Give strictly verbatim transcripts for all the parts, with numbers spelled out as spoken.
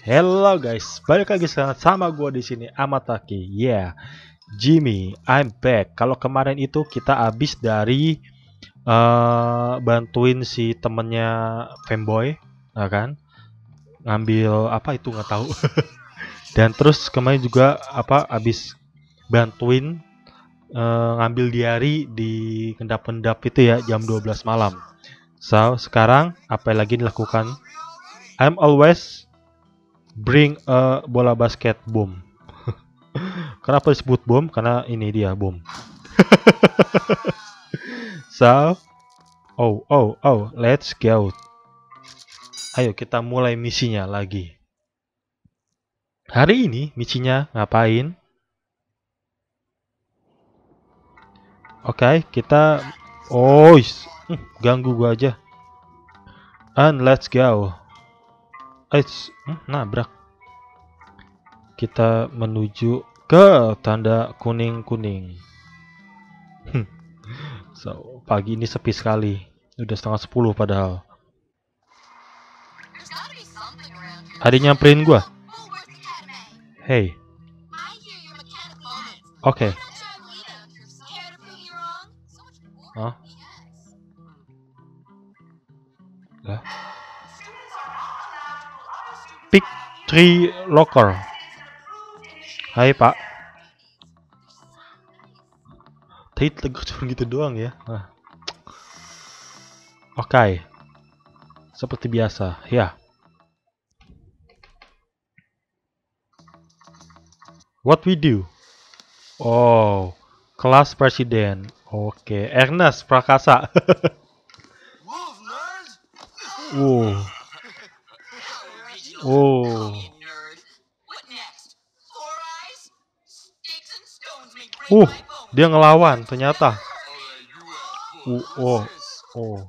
Hello guys, balik lagi sekarang sama gue di sini Amataki. Yeah, Jimmy, I'm back. Kalau kemarin itu kita abis dari uh, bantuin si temennya Fanboy, ya kan? Ngambil apa itu nggak tahu. Dan terus kemarin juga apa abis bantuin uh, ngambil diary di kendap-kendap itu ya jam dua belas malam. So sekarang apa yang lagi dilakukan? I'm always bring a bola basket boom. Kenapa disebut bom? Karena ini dia bom. So, oh, oh, oh, let's go. Ayo kita mulai misinya lagi. Hari ini misinya ngapain? Oke, okay, kita... Oh, hmm, ganggu gua aja. And let's go. Eh, hmm, nabrak. Kita menuju ke tanda kuning-kuning. So, pagi ini sepi sekali. Udah setengah sepuluh padahal. Ada nyamperin gua. Hey. Oke. Okay. Hah? Lah. Pick three locker. Hai Pak. Tadi tegur cuma gitu doang ya. Nah. Oke. Okay. Seperti biasa, ya. What we do? Oh, kelas presiden. Oke, okay. Ernest Prakasa. Wow. Oh. Uh, dia ngelawan ternyata. Uh, oh, oh.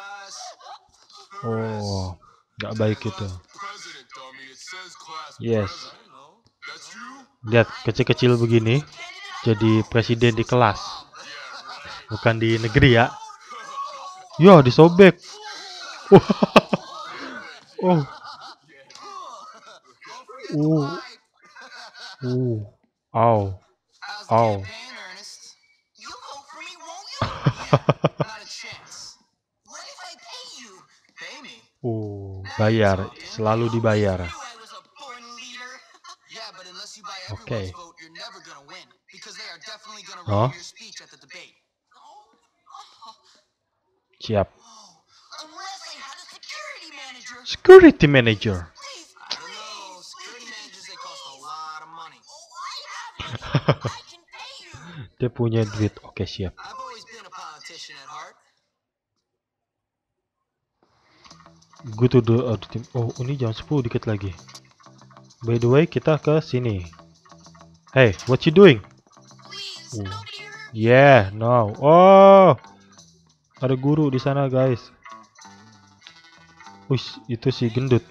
Oh, nggak baik itu. Yes. Lihat kecil-kecil begini, jadi presiden di kelas, bukan di negeri ya. Yo, disobek. Uh. Oh. Uh. Uh. Ow. Ow. Uh, bayar, selalu dibayar. Oke. Okay. Oh. Siap. Security manager. Dia punya duit. Oke, okay, siap. Gue tuh do, oh ini jam sepuluh dikit lagi. By the way, kita ke sini. Hey, what you doing? Uh. Yeah, no. Oh, ada guru di sana guys. Wih, itu si gendut.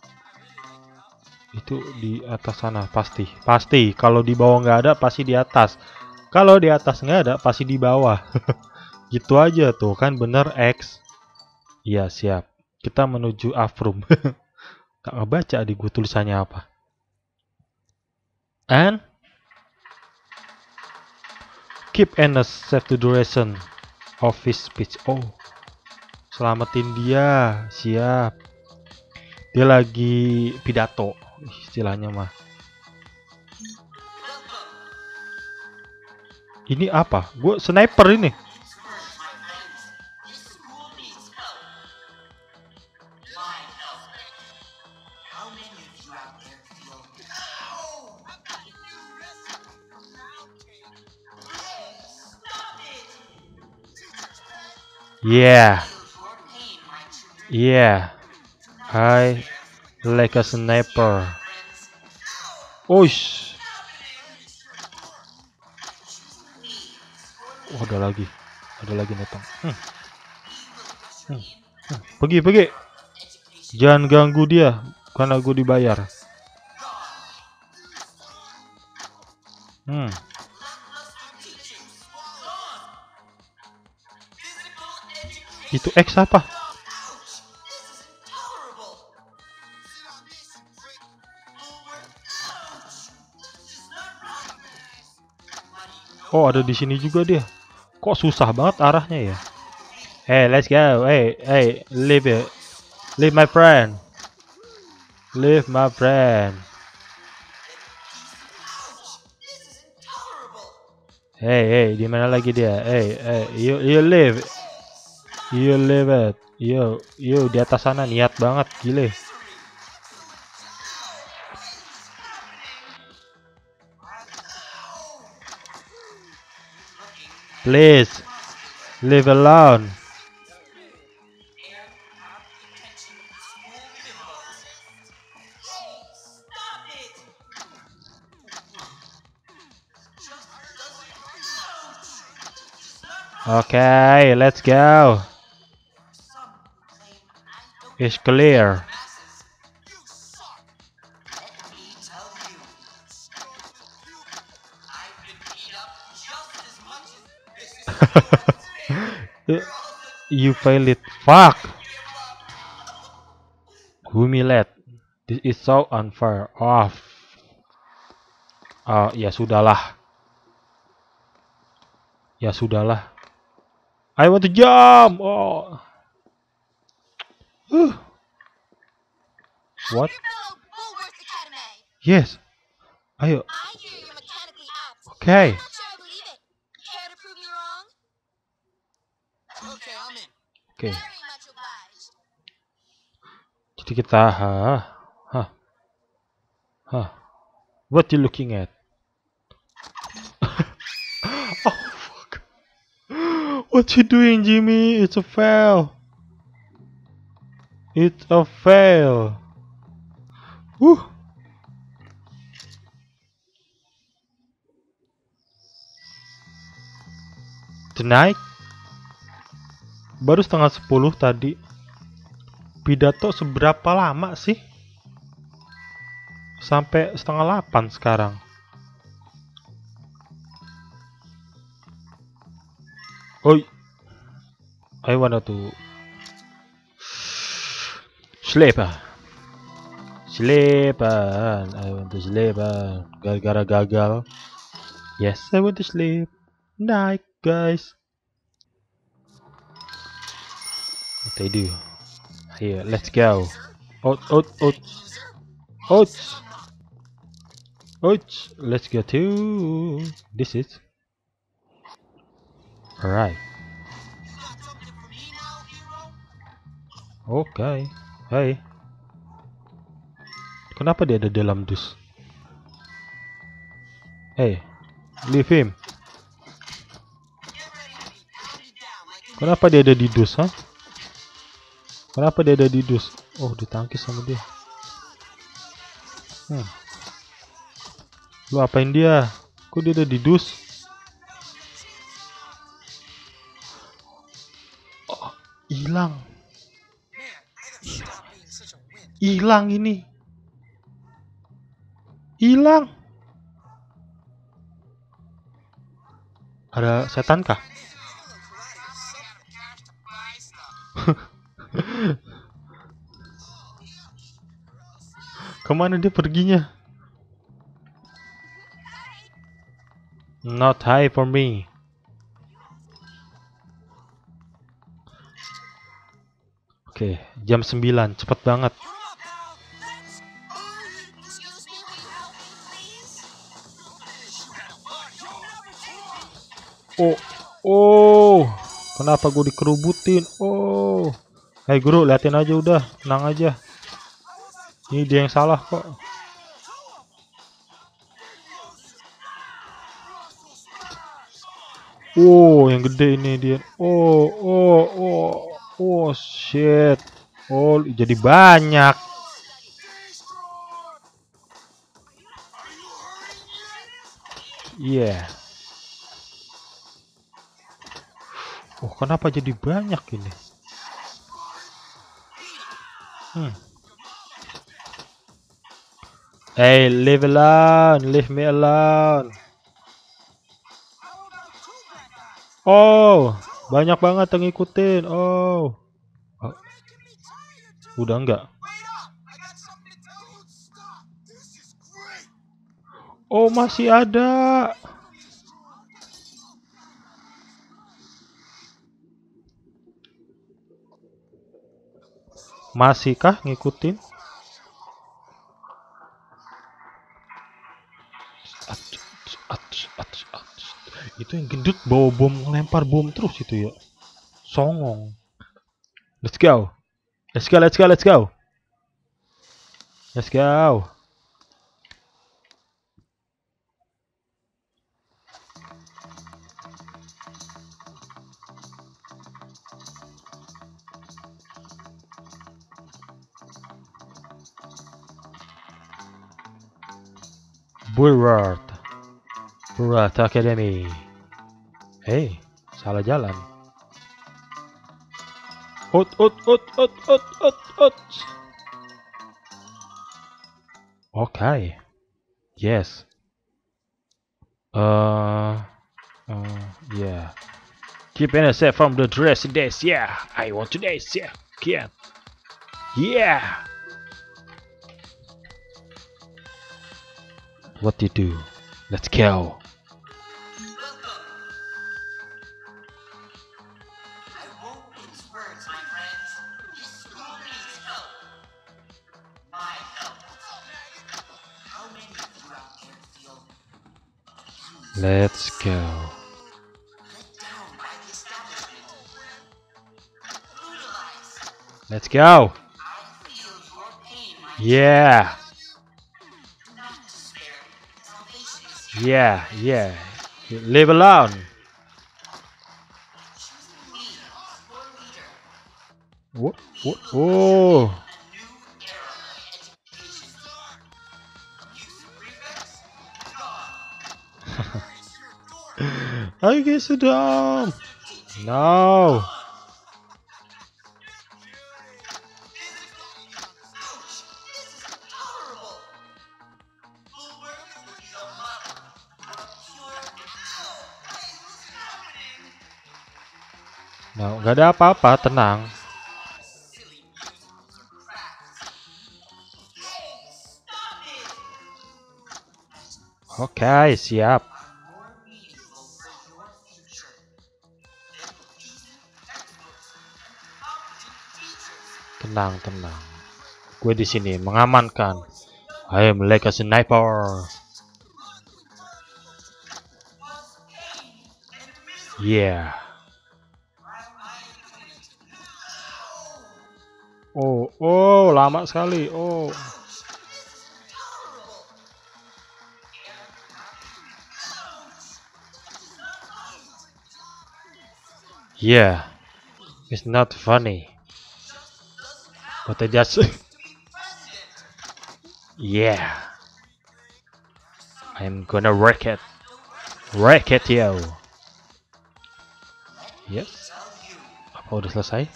Itu di atas sana pasti. Pasti. Kalau di bawah nggak ada, pasti di atas. Kalau di atas nggak ada, pasti di bawah. Gitu aja tuh kan bener X. Iya siap. Kita menuju Afrum. Gak ngebaca di gue tulisannya apa. And keep Enes save the duration of his speech. Oh, selamatin dia. Siap. Dia lagi pidato istilahnya mah. Ini apa? Gue sniper ini. Yeah. Yeah. I like a sniper. Ush. Oh, ada lagi. Ada lagi netong. Hmm. Hmm. Hmm. Pergi, pergi. Jangan ganggu dia karena gue dibayar. Hmm. Itu X apa? Oh, ada di sini juga dia. Kok susah banget arahnya ya? Hey, let's go. Hey, hey, leave it. Leave my friend. Leave my friend. Hey, hey, di mana lagi dia? Hey, hey, you, you leave. You leave it. You, you di atas sana niat banget, gile. Please, leave alone. Okay, let's go. It's clear. You failed it. Fuck. Humiliate. This is so unfair. Oh. Oh, ya sudahlah. Ya sudahlah. I want to jump. Oh. Uh. What? Yes. Ayo. Okay. Oke. Okay. Jadi kita, hah, hah, hah. What you looking at? Oh fuck! What you doing, Jimmy? It's a fail. It's a fail. Woo. Tonight? Baru setengah sepuluh tadi. Pidato seberapa lama sih? Sampai setengah delapan sekarang. Oh, I wanna to sleep. Sleep. I want to sleep. Gara-gara gagal. Yes, I want to sleep. Night, guys. What I do? Here, let's go. Out, out, out. Out. Out. Let's go to this is. Alright. Oke. Okay. Hai. Kenapa dia ada dalam dus? Hey, leave him. Kenapa dia ada di dus, ha? Kenapa dia ada di dus? Oh, ditangkis sama dia. Hmm. Lu apain dia? Kok dia ada di dus? Oh, hilang. Hilang ini. Hilang. Ada setan kah? Kemana dia perginya? Not high for me. Oke, jam sembilan, cepet banget. Oh, oh, kenapa gue dikerubutin? Oh, hai guru, liatin aja udah, tenang aja. Ini dia yang salah kok. Oh, yang gede ini dia. Oh, oh, oh, oh, shit. Oh, jadi banyak. Iya. Yeah. Oh, kenapa jadi banyak ini? Hmm. Hey, leave alone, leave me alone. Oh, banyak banget yang ngikutin. Oh. Oh. Udah enggak? Oh, masih ada. Masihkah ngikutin? Itu yang gendut bawa bom, lempar bom terus itu ya. Songong. Let's go. Let's go, let's go, let's go. Let's go. Bulwark. Bulwark Academy. Hey, salah jalan. Out, out, out, out, out, out, out. Okay. Yes. Uh, uh, yeah. Keep innocent from the dress days. Yeah, I want to dance. Yeah, yeah, yeah. What do you do? Let's go. Let's go. Let's go. Yeah. Yeah, yeah. Live alone. What? What? Oh. I guess it dumb. No. No, nggak ada apa-apa, tenang. Oke, okay, siap. Tenang, tenang. Gue di sini mengamankan. I am like a sniper. Yeah. Oh, oh, lama sekali. Oh. Yeah. It's not funny. But I just yeah. I'm gonna wreck it. Wreck it, yo. Yes. Apa udah selesai?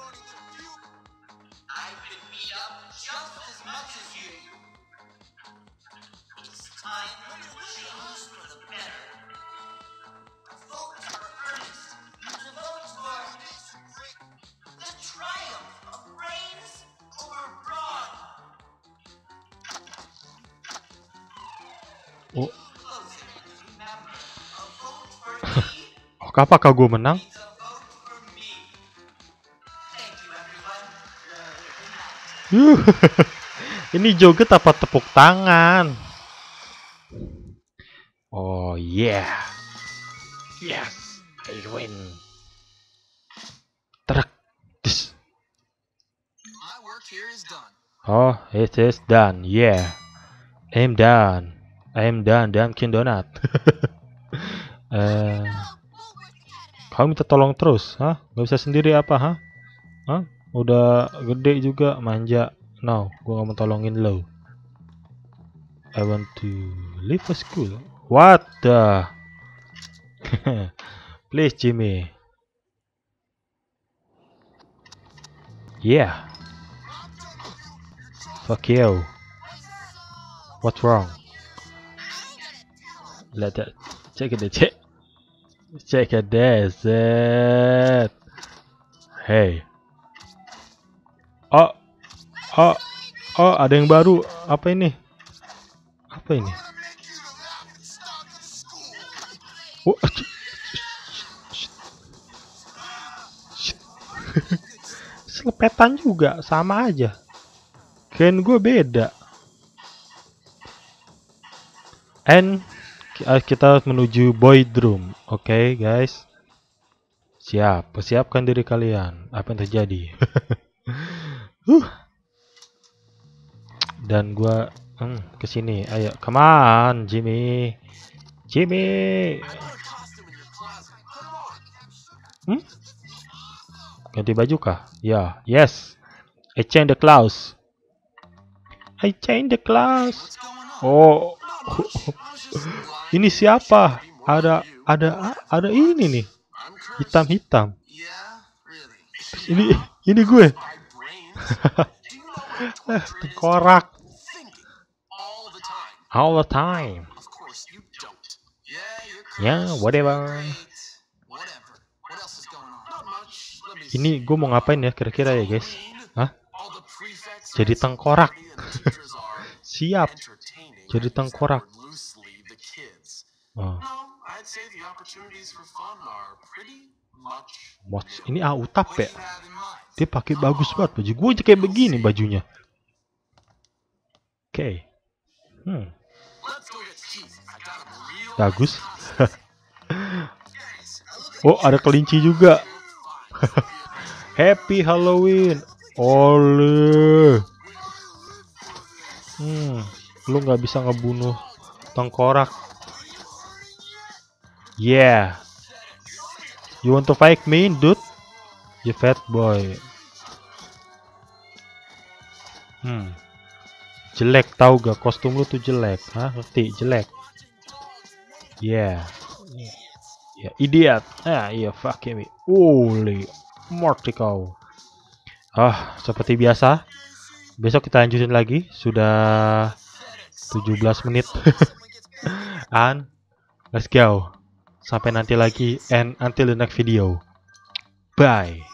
Oh. Oh, apakah gue menang? Ini joget apa tepuk tangan? Oh yeah. Yes, I win. Truk. Oh, it is done. Yeah. I'm done. I'm done, Dunkin Donut. uh, Kamu minta tolong terus, hah? Gak bisa sendiri apa, hah? Hah? Udah gede juga, manja. No, gua gak mau tolongin lo. I want to leave a school. What the? Please, Jimmy. Yeah. Fuck you. What's wrong? Let that check it check. Check it this. Hey. Oh. Oh. Oh, ada yang baru. Apa ini? Apa ini? Oh. selepetan juga, sama aja. Ken gue beda. And kita menuju Void Room. Oke, okay, guys. Siap, persiapkan diri kalian. Apa yang terjadi? uh. Dan gua hmm, kesini. Ayo, come on, Jimmy. Jimmy. Hmm? Ganti baju kah? Ya, yeah. Yes. I change the clothes. I change the clothes. Oh. Ini siapa? Ada ada ada ini nih. Hitam-hitam. Ini ini gue. Tengkorak. All the time. Ya, yeah, whatever. Ini gue mau ngapain ya kira-kira ya guys? Hah? Jadi tengkorak. Siap. Jadi tengkorak. Oh. Watch. Ini ah utap ya. Dia pakai bagus banget baju. Gue aja kayak begini bajunya. Oke. Okay. Hmm. Bagus. Oh, ada kelinci juga. Happy Halloween. Oleh. Hmm. Lu nggak bisa ngebunuh tengkorak. Yeah. You want to fight me, dude? You fat boy. Hmm. Jelek tau gak? Kostum lu tuh jelek. Hah? Ngerti? Jelek. Yeah. Yeah, idiot. Ah, iya, fuck me. Holy. Morty kau. Ah, seperti biasa. Besok kita lanjutin lagi. Sudah tujuh belas menit. And let's go. Sampai nanti lagi, and until the next video. Bye.